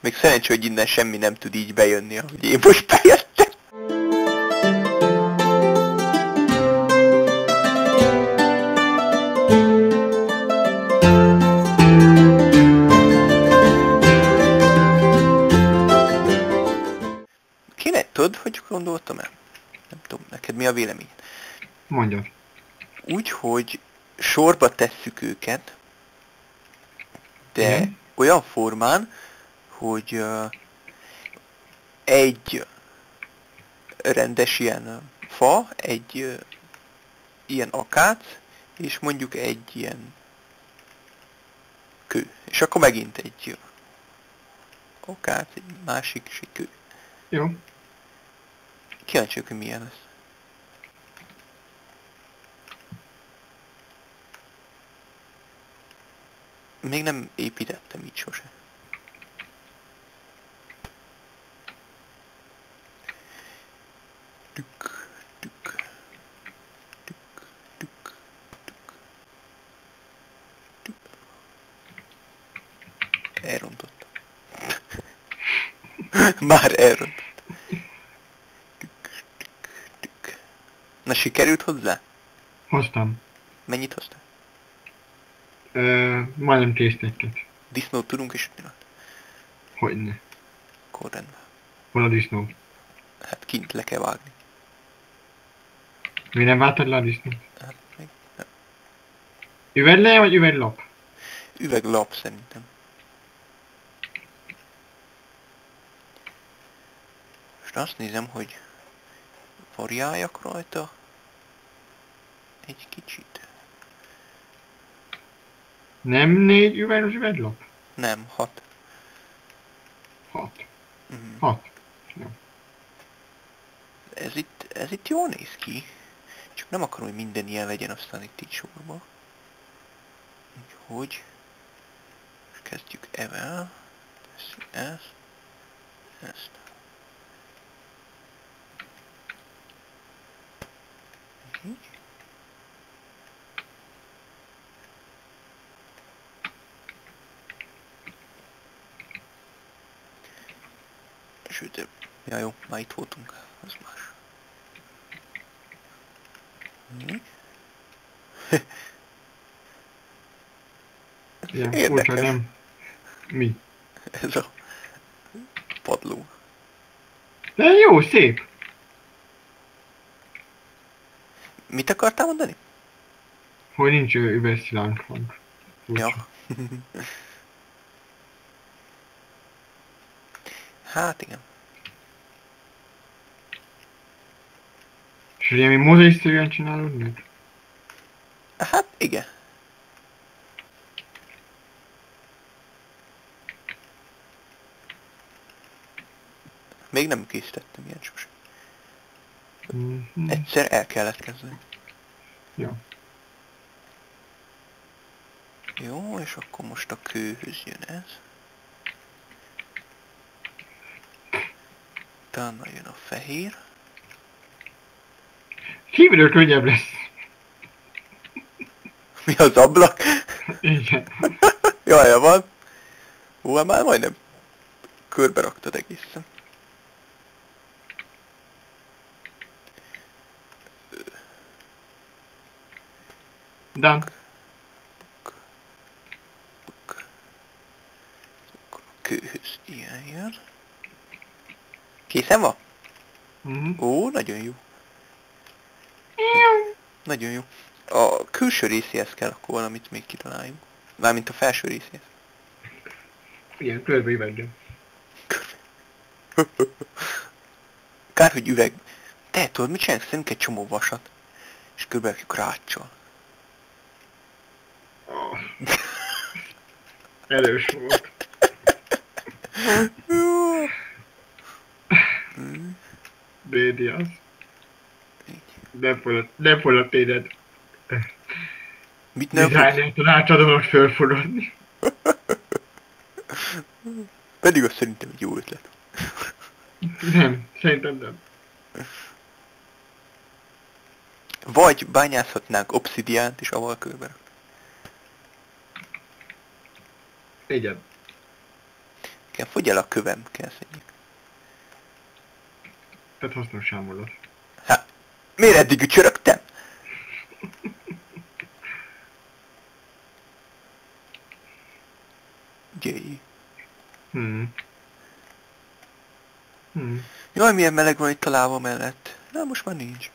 Még szerencsé, hogy innen semmi nem tud így bejönni, ahogy én most bejöttem. Kéne, tudod, hogy gondoltam el? Nem tudom, neked mi a vélemény? Mondjad. Úgy, hogy sorba tesszük őket, de Igen. olyan formán, hogy egy rendes ilyen fa, egy ilyen akác, és mondjuk egy ilyen kő. És akkor megint egy akác, egy másik, és egy kő. Jó. Kíváncsi vagyok, hogy milyen lesz. Még nem építettem így sose. Tük, tük, tük, tük, tük, tük. Elrontottam. Már elrontottam. Tük, tük, tük. Na, sikerült hozzá? Hoztam. Mennyit hoztál? Majdnem készítettet. Disznót tudunk is ütni? Hogyne. Akkor rendben. Hol a disznó? Hát kint le kell vágni. Mi nem váltad le a disznót? Hát még nem. Üvegleje vagy üveglap? Üveglap szerintem. Most azt nézem, hogy variáljak rajta egy kicsit. Nem 4 üveglap? Nem, 6. 6. Mm. 6. Ez itt jól néz ki. Csak nem akarom, hogy minden ilyen legyen aztán itt így sorba. Úgyhogy most kezdjük evel. Tesszük ezt. Így. Sőt, ja jó, már itt voltunk, az más. Igen, furcsa, Érdekes. nem? Mi? Ez a padló. De jó, szép. Mit akartál mondani? Hogy nincs üvegszilánk van. Ja. Hát igen. És ugye mi mozaiszerűen csinálod meg? Hát igen. Még nem készítettem ilyen sosem. Egyszer el kellett kezdeni. Ja. Jó, és akkor most a kőhöz jön ez. Utána jön a fehér. Kívülről könnyebb lesz. Mi az ablak? Igen. Jaj, van. Hú, hát már majdnem körbe raktad egészen. Done. Akkor a kőhöz ilyen jön. Készen van? Ó, nagyon jó. Nagyon jó. A külső részéhez kell akkor valamit még kitaláljunk. Mármint a felső részéhez. Igen, körbe üvegem. Kár, hogy üveg. Te tudod, mit csinálunk? Szedünk egy csomó vasat. És körberakjuk ráccsal. Erős volt. Bédi az. Nem fog a tényed. Mit nem fogsz? Dizájnáltan átadom fölforodni. Pedig azt szerintem egy jó ötlet. Nem, szerintem nem. Vagy bányászhatnánk obszidiánt és avval körbe rakni. Igen. Kell, fogy el a kövem, kell szedjük. Tehát hasznos sámolat. Hát, miért eddig ücsörögtem? Jöjj. Jaj, milyen meleg van itt a láva mellett. Na, most már nincs.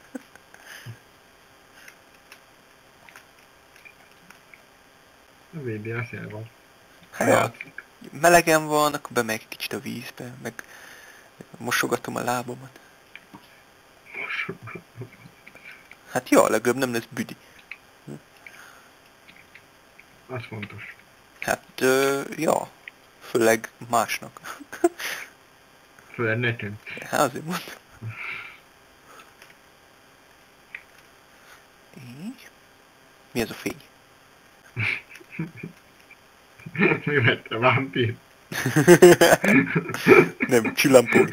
A VDA szél van. Hát, melegen van, akkor bemegyek kicsit a vízbe, meg mosogatom a lábamat. Hát jó, legalább nem lesz büdi. Az fontos. Hát, ja. Főleg másnak. Főleg nekem. Hát azért mondtam. Így. Mi ez a fény? Mi vette a vámpír? Nem, csillampói.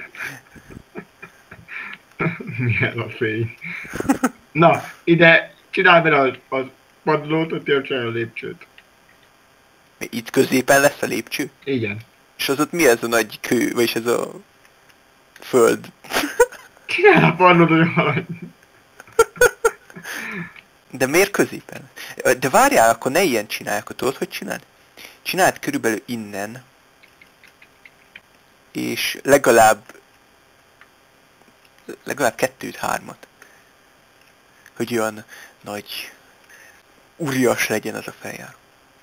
Mi ez a fény? Na, ide csinálj bele az padlót, ott jöjjön el a lépcsőt. Itt középen lesz a lépcső? Igen. És az ott mi ez a nagy kő, vagyis ez a föld? Csinálj a padlót, hogy haladj. De miért középen? De várjál, akkor ne ilyen csinálj, akkor tudod, hogy csináld? Csináld körülbelül innen, és legalább 2-3, hogy olyan nagy, úrias legyen az a feljáró.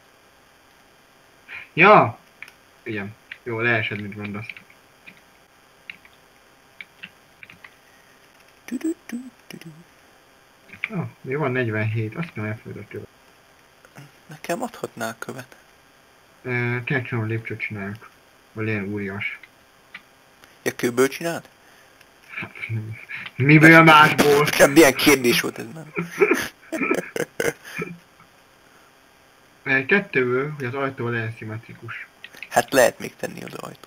Ja! Igen. Jó, leesed, mit mondasz. Oh, mi van 47? Azt nem elfogadott követ. Nekem adhatnál követ. Kell csinálom lépcsőt csináljuk. Vagy ilyen úrias. Ja, kőből csináld? Miből másból? Nekem milyen kérdés volt ez már? Kettőből, hogy az ajtó legyen szimmetrikus. Hát lehet még tenni az ajtót.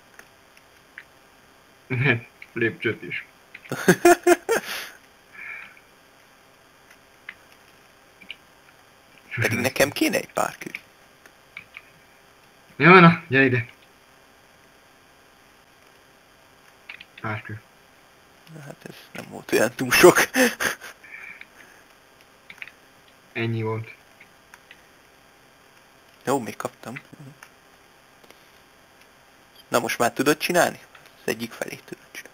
Lépcsőt is. Pedig nekem kéne egy pár kő. Jó, na, gyere ide. Párkő. Na, hát ez nem volt olyan túl sok. Ennyi volt. Jó, még kaptam. Na most már tudod csinálni? Az egyik felé tudod csinálni.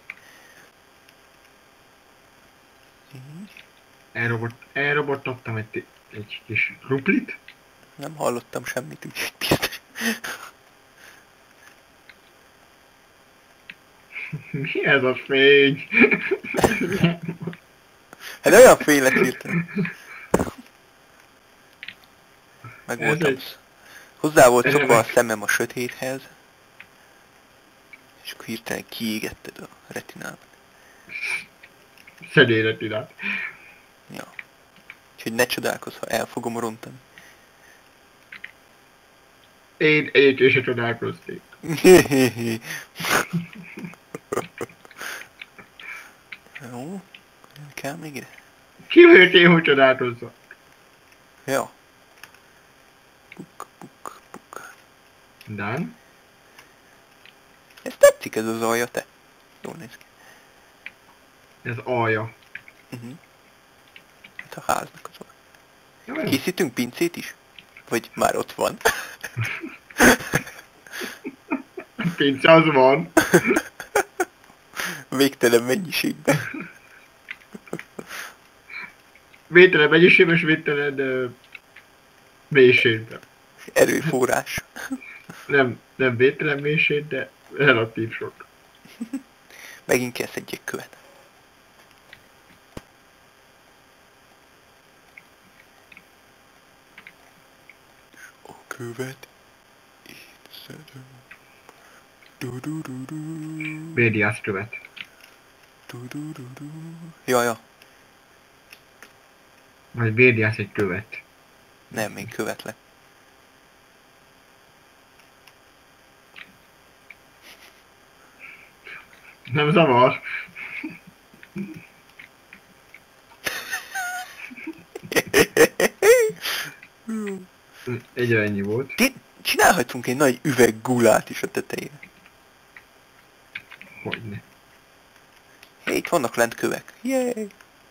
Elrobottottam egy kis kruplit. Nem hallottam semmit, úgyhogy biztos. Mi ez a fény? Hát olyan fény lett hirtelen. Meg voltam. Hozzá volt szokva a szemem a sötéthez. És akkor hirtelen kiégetted a retinámat. Szedély retinát. Ja. Úgyhogy ne csodálkozz, ha el fogom rontani. Én egyébként se csodálkozték. Jó. Kell még ide? Ki vagyok én, hogy csodálkozzak? Ja. Puk, puk, puk. Dan? Ez tetszik ez az alja, te? Jól néz ki. Ez alja. Hát a háznak az alja. Jó. Készítünk pincét is? Vagy már ott van? Pince az van. Végtelen mennyiségben. Vételen mennyiségben és vételen mélységben. Erőforrás. Nem vételen mélység, de relatív sok. Megint kell szedjek követ. A követ itt szedem. Du-du-du-du. Médiás követ. Du-du-du-du. Ja. Vagy médiás egy követ. Nem, én követlek. Nem zavar. Egyre ennyi volt. Csinálhatunk egy nagy üveg gulát is a tetejére. Hogyne. Hé, itt vannak lent kövek. Yay!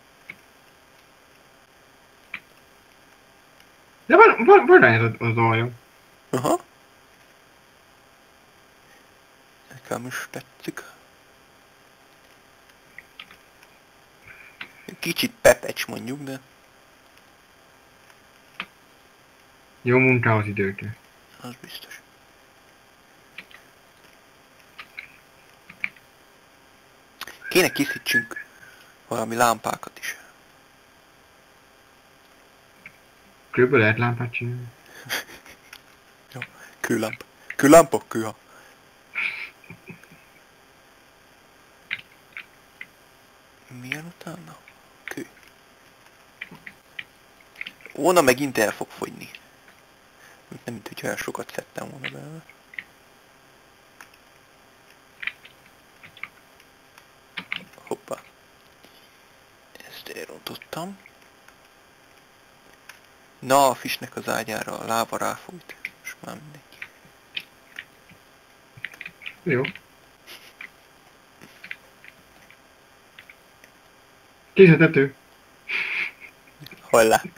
De van az alja. Aha. Nekem is tetszik. Kicsit pepecs mondjuk, de Jó munkához idő kell. az biztos. Kéne készítsünk valami lámpákat is. Kőből lehet lámpát csinálni. Jó, kőlámpa. Kőlámpa, kőha. Milyen utána? Kő. Óna megint el fog fogyni. Nem mint hogy olyan sokat szedtem volna belőle. Hoppá. Ezt elrontottam. Na, a fisnek az ágyára a láva ráfújt. Most már mindegy. Jó. Kész a tető. Hajlá.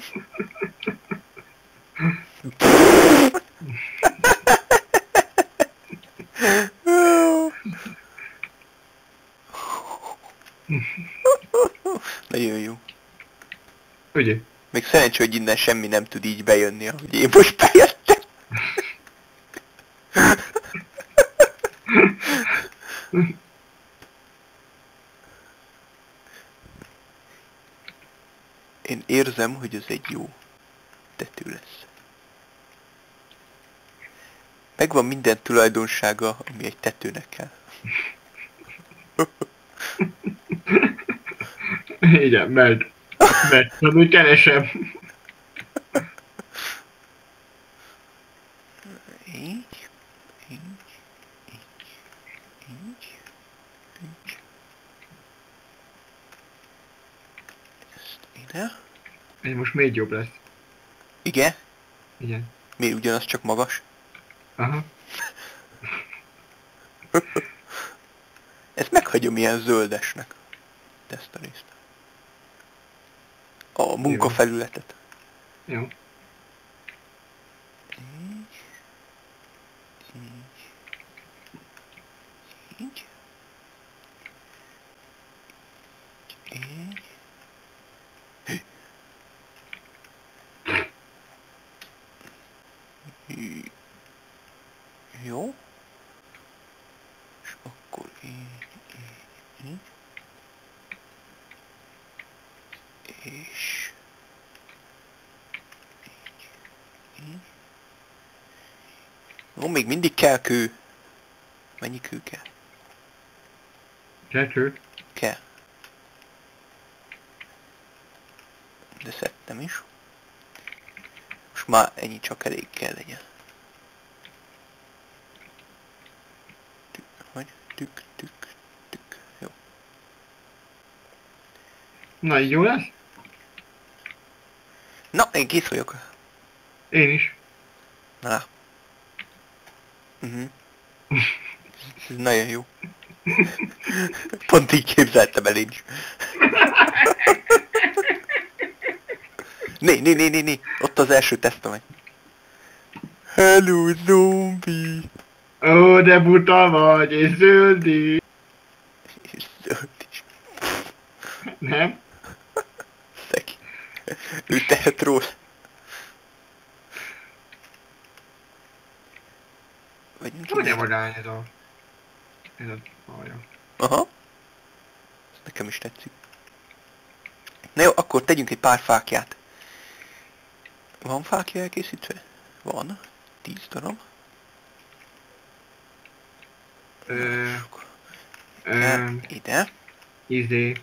Nagyon jó. Ugye? Még szerencsé, hogy innen semmi nem tud így bejönni, ahogy én most bejöttem. Én érzem, hogy ez egy jó tető lesz. Megvan minden tulajdonsága, ami egy tetőnek kell. Igen, megy. Megy. Na, úgy keresem. Így, így, így, így, így. Ezt ide. Ez most még jobb lesz. Igen? Igen. Miért ugyanaz, csak magas? Aha. Ezt meghagyom ilyen zöldesnek. Ezt a részt. A munkafelületet. Jó. Így. Így. Így. Így. Így. Jó. És akkor így, így, így. És... Így, így. Jó, még mindig kell kő. Mennyi kő kell? Kettő. Kell. De szedtem is. Most már ennyi csak elég kell legyen. Hogy? Tük, tük, tük. Jó. Na, így jó lesz? Na, én kész vagyok. Én is. Na. Ez nagyon jó. Pont így képzeltem el én is. Né. Ott az első tesztem. Hello, zombi. Ó, de buta vagy, és zöldi. És zöld is. Nem? Szeki. Ő tehet róla. Vagy nincs Hogy ide. vagány ez a... Ez a alja. Aha. Ez nekem is tetszik. Na jó, akkor tegyünk egy pár fákját. Van fákja elkészítve? Van. 10 darab. Ide. Izé.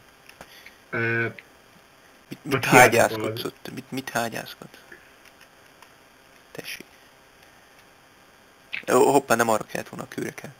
Mit hágyázkodsz ott? Mit hágyázkodsz? Tessék. Ó, hoppá, nem arra kellett volna a kőre kell.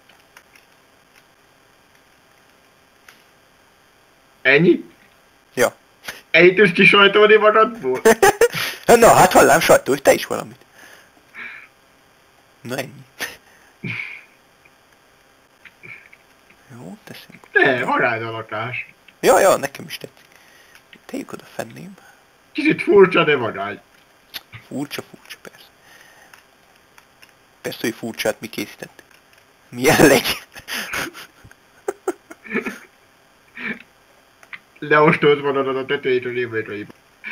Ennyi? Ja. Ennyit tudsz kisajtolni magadból? Na, hát hallám, sajtolj te is valamit. Na ennyi. Jó, teszünk. De, magád a lakás. Ja, nekem is tetszik. Tegyük oda fenném. Kicsit furcsa, de magány. Furcsa, persze. Persze, hogy furcsát mi készítettük. Mi jelleg? Leostolt van a tetejétől lévőjétől.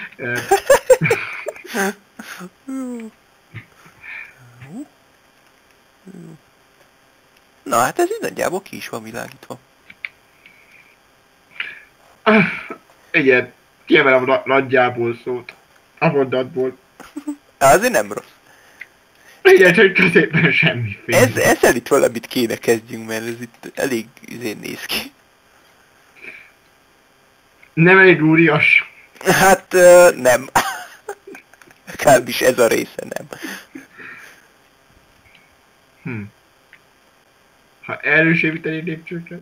Na hát ez így nagyjából ki is van világítva. Igen, kiemelem a nagyjából szót. A mondatból. Azért nem rossz. Igen, csak középen semmiféle. Ezzel itt valamit kéne kezdjünk, mert ez itt elég izén néz ki. Nem elég úrias. Hát nem. Legalábbis ez a része nem. Ha erősíteni lépcsőket.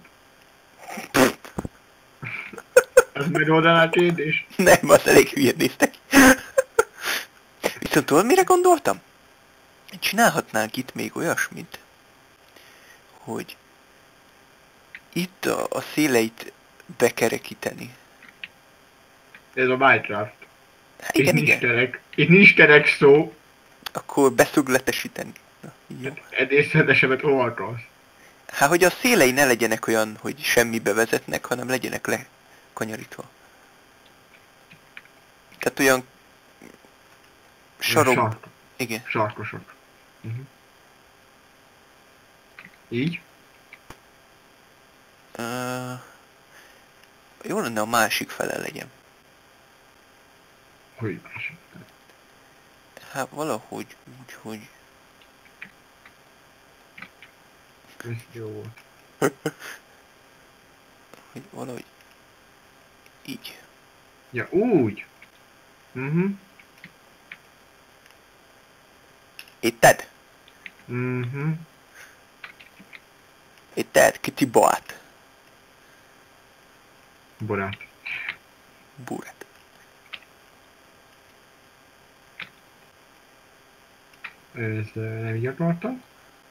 Az megoldaná a kérdés. Nem, az elég hülyén néztek. Viszont tudod, mire gondoltam? Csinálhatnánk itt még olyasmit, hogy itt a széleit bekerekíteni. Ez a Minecraft. Hát igen. Itt nincs terek szó. Akkor beszögletesíteni. Na, jó. Edészedesemet hol akarsz? Hát, hogy a szélei ne legyenek olyan, hogy semmibe vezetnek, hanem legyenek lekanyarítva. Tehát olyan sarok... Igen. Sarkosok. Így? Jó lenne a másik fele legyen. Hogy másik? Hát valahogy úgy, hogy... Ez jó volt. hogy valahogy... így. Ja, úgy. Érted? Érted? Kiti boát. Borát. Búrát. Ez nem így akartam.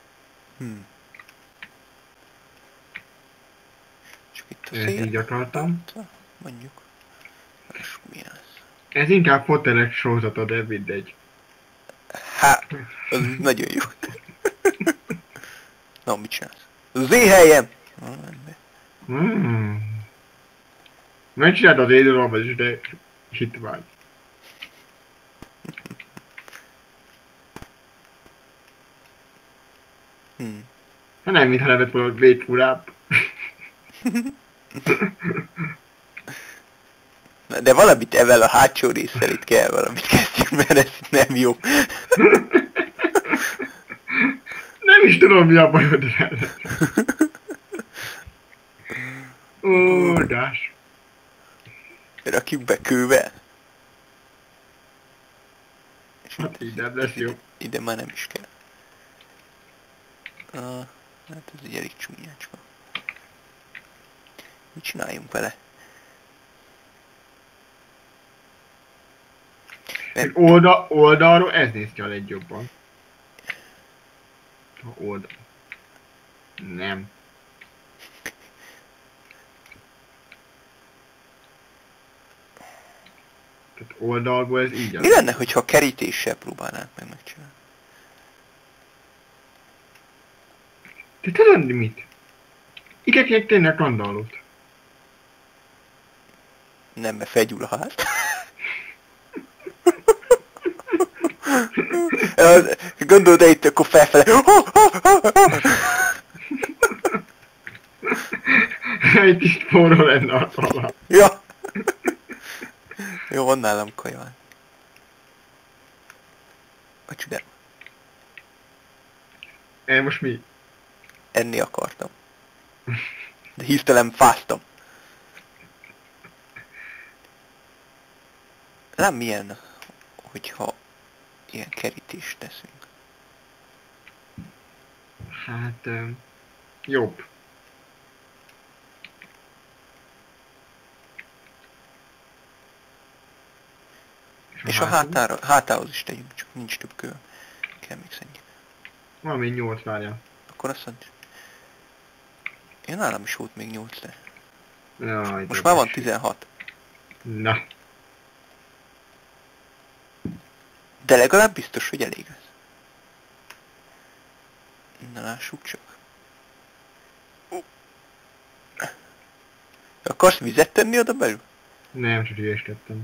Csak itt a Ez szél... így akartam. Mondjuk. És mi lesz? Ez inkább fotelek sorozata, de mindegy. Hát, az nagyon jó. Na, mit csinálsz? Az én helyem! Megcsináld az édolomban is, de hitvány. Hát nem, mintha levett volna védfurább. De valamit evel a hátsó résszel itt kell valamit kezdjünk, mert ez itt nem jó. Nem is tudom, mi a bajod vele. Órdás. Rakjuk be kővel. Hát így nem lesz jó. Ide már nem is kell. Hát ez egy elég csúnyácska. Mit csináljunk vele? Oldalról ez néz ki a legjobban. Oldal. Nem. Tehát oldalból ez így. Mi lenne, hogyha kerítéssel próbálnánk megcsinálni? Te tudod mit? Ikeknek tényleg randallót. Nem, mert felgyúl a ház. Gondold, itt akkor felfele. Egy kis forró lenne a talán. Ja. Jó, van nálam kaján. A csodám. Most mi? Enni akartam. De hirtelen fáztam. Nem milyen, hogyha ilyen kerítést teszünk. Hát... jobb. És a hátához is tegyünk, csak nincs több kő. Kell még szedni. Van még 8 várja. Akkor azt mondja. Ja, nálam is volt még 8, de... Jaj, Most de már van tessék. 16. Na, De legalább biztos, hogy elég lesz. Na, lássuk csak. Akarsz vizet tenni oda belül? nem, csak hülyeskedtem.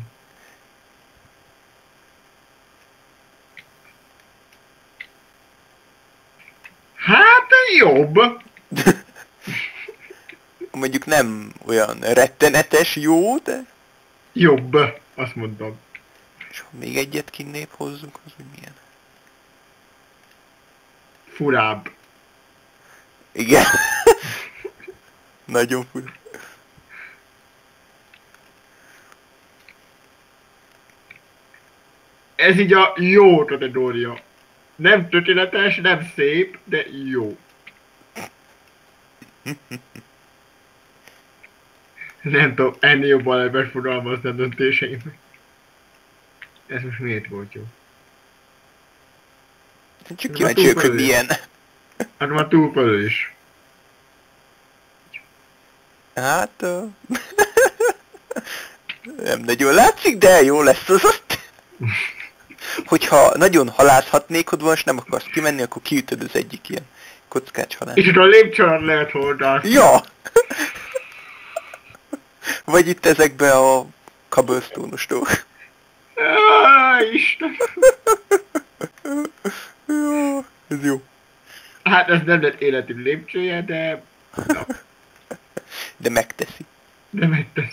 Hát jobb. Mondjuk nem olyan rettenetes jó, de... Jobb, azt mondom. És ha még egyet kinnébb hozzunk, az úgy milyen? Furább. Igen. Nagyon fura. Ez így a jó kategória. Nem tökéletes, nem szép, de jó. Nem tudom, ennél jobban lehet megfogalmazni a döntéseimet. Ez most miért volt jó? Csak Ez kíváncsi már vagyok, hogy túl milyen. Hát már túl felül is. Hát... nem nagyon látszik, de jó lesz az ott. Hogyha nagyon halászhatnékod van, és nem akarsz kimenni, akkor kiütöd az egyik ilyen kockács halász. És itt a lépcsőn lehet horgászni. Ja! Vagy itt ezekbe a cobblestone-os dolgok. Isten. Jó, ez jó. Hát ez nem lett életi lépcsője, de... Na, De megteszi. de megtesz.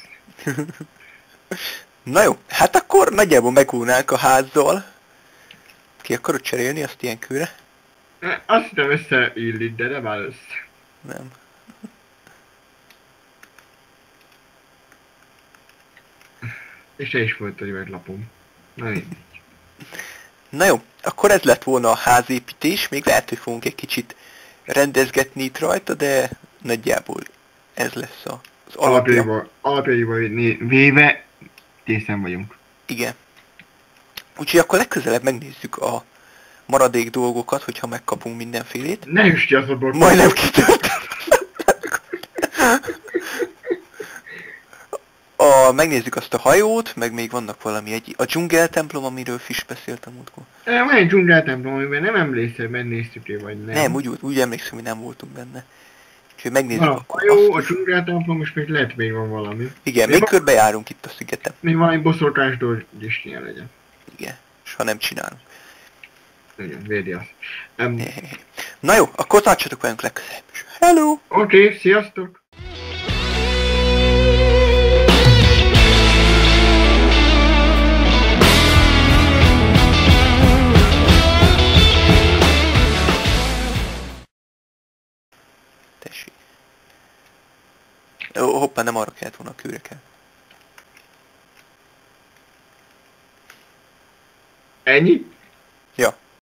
Na jó, hát akkor nagyjából megúrnánk a házzal. Ki akarod cserélni azt ilyen kőre? Azt hiszem összeillik, de nem áll össze. Nem. És te is volt, hogy meglapom. Na mindegy. Na jó, akkor ez lett volna a házépítés, még lehet, hogy fogunk egy kicsit rendezgetni itt rajta, de nagyjából ez lesz az alapja. Alapjaiból véve készen vagyunk. Igen. Úgyhogy akkor legközelebb megnézzük a maradék dolgokat, hogyha megkapunk mindenfélét. Ne üsd ki az a blokkot. Majdnem kitört. Megnézzük azt a hajót, meg még vannak valami a dzsungel templom, amiről Fish beszélt a múltkor. Van egy dzsungeltemplom, amiben nem emlékszel, megnéztük vagy nem. Nem, úgy emlékszem, hogy nem voltunk benne. Úgyhogy megnézzük Van a akkor hajó, a azt. dzsungeltemplom, és még lehet még van valami. Igen, még körbejárunk itt a szigeten. Még valami boszorkás dolog is ilyen legyen. Igen, és ha nem csinálunk. Igen, védi azt. Na jó, akkor tartsatok velünk legközelebb is. Hello! Oké, sziasztok! Tessék. Ó, hoppá, nem arra kellett volna a kőre kell. Ennyi? Ja.